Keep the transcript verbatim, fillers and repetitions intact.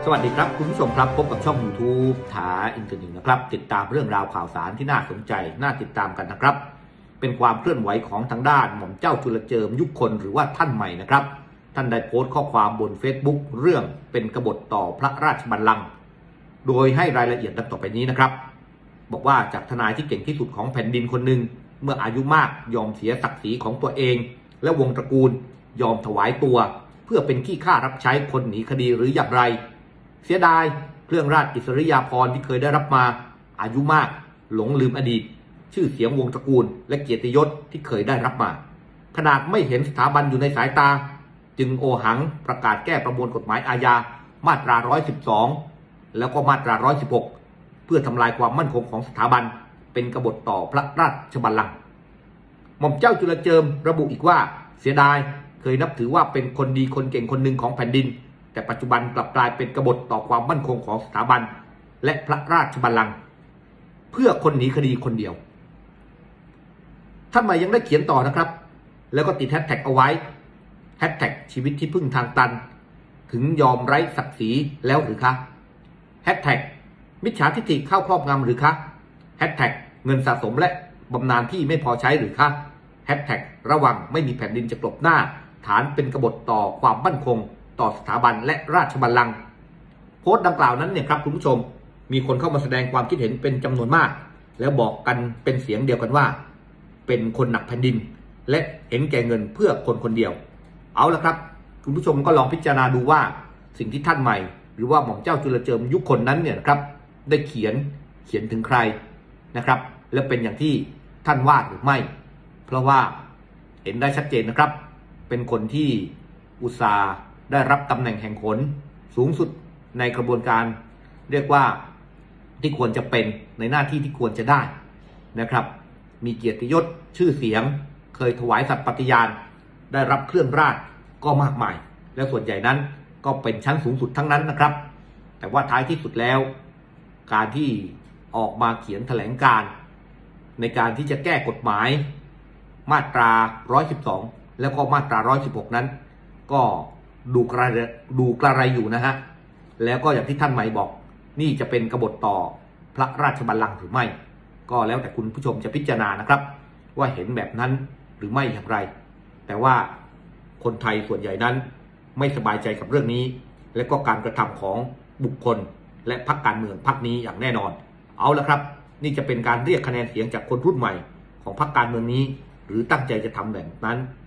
สวัสดีครับคุณผู้ชมครับพบกับช่อง YouTube ถาอินเตอร์เน็ตนะครับติดตามเรื่องราวข่าวสารที่น่าสนใจน่าติดตามกันนะครับเป็นความเคลื่อนไหวของทางด้านหม่อมเจ้าจุลเจิมยุคคนหรือว่าท่านใหม่นะครับท่านได้โพสต์ข้อความบน Facebook เรื่องเป็นกบฏต่อพระราชบัลลังก์โดยให้รายละเอียดดังต่อไปนี้นะครับบอกว่าจากทนายที่เก่งที่สุดของแผ่นดินคนหนึ่งเมื่ออายุมากยอมเสียศักดิ์ศรีของตัวเองและวงตระกูลยอมถวายตัวเพื่อเป็นขี้ข้ารับใช้คนหนีคดีหรืออย่างไรเสียดายเครื่องราชอิสริยาภรณ์ที่เคยได้รับมาอายุมากหลงลืมอดีตชื่อเสียงวงตระกูลและเกียรติยศที่เคยได้รับมาขนาดไม่เห็นสถาบันอยู่ในสายตาจึงโอหังประกาศแก้ประมวลกฎหมายอาญามาตราหนึ่งร้อยสิบสองแล้วก็มาตราหนึ่งร้อยสิบหกเพื่อทำลายความมั่นคงของสถาบันเป็นกบฏต่อพระราชบัลลังก์หม่อมเจ้าจุลเจิมระบุอีกว่าเสียดายเคยนับถือว่าเป็นคนดีคนเก่งคนหนึ่งของแผ่นดินแต่ปัจจุบันกลับกลายเป็นกบฏต่อความมั่นคงของสถาบันและพระราชบัลลังก์เพื่อคนหนีคดีคนเดียวท่านใหม่ยังได้เขียนต่อนะครับแล้วก็ติดแฮชแท็กเอาไว้แฮชแท็กชีวิตที่พึ่งทางตันถึงยอมไร้ศักดิ์ศรีแล้วหรือคะแฮชแท็กมิจฉาทิฏฐิเข้าครอบงำหรือคะแฮชแท็กเงินสะสมและบำนาญที่ไม่พอใช้หรือคะแฮชแท็กระวังไม่มีแผ่นดินจะกลบหน้าฐานเป็นกบฏต่อความมั่นคงต่อสถาบันและราชบัลลังก์โพสต์ดังกล่าวนั้นเนี่ยครับคุณผู้ชมมีคนเข้ามาแสดงความคิดเห็นเป็นจำนวนมากแล้วบอกกันเป็นเสียงเดียวกันว่าเป็นคนหนักแผ่นดินและเห็นแก่เงินเพื่อคนคนเดียวเอาละครับคุณผู้ชมก็ลองพิจารณาดูว่าสิ่งที่ท่านใหม่หรือว่าหม่อมเจ้าจุลเจิมยุคคนนั้นเนี่ยนะครับได้เขียนเขียนถึงใครนะครับและเป็นอย่างที่ท่านวาดหรือไม่เพราะว่าเห็นได้ชัดเจนนะครับเป็นคนที่อุตส่าห์ได้รับตำแหน่งแห่งหนสูงสุดในกระบวนการเรียกว่าที่ควรจะเป็นในหน้าที่ที่ควรจะได้นะครับมีเกียรติยศชื่อเสียงเคยถวายสัตย์ปฏิญาณได้รับเครื่องราชก็มากมายและส่วนใหญ่นั้นก็เป็นชั้นสูงสุดทั้งนั้นนะครับแต่ว่าท้ายที่สุดแล้วการที่ออกมาเขียนแถลงการในการที่จะแก้กฎหมายมาตราหนึ่งร้อยสิบสองแล้วก็มาตราหนึ่งร้อยสิบหกนั้นก็ดูกระดูกระไรอยู่นะฮะแล้วก็อย่างที่ท่านใหม่บอกนี่จะเป็นกบฏต่อพระราชบัลลังก์หรือไม่ก็แล้วแต่คุณผู้ชมจะพิจารณานะครับว่าเห็นแบบนั้นหรือไม่อย่างไรแต่ว่าคนไทยส่วนใหญ่นั้นไม่สบายใจกับเรื่องนี้และก็การกระทำของบุคคลและพรรคการเมืองพรรคนี้อย่างแน่นอนเอาละครับนี่จะเป็นการเรียกคะแนนเสียงจากคนรุ่นใหม่ของพรรคการเมืองนี้หรือตั้งใจจะทำแบบนั้น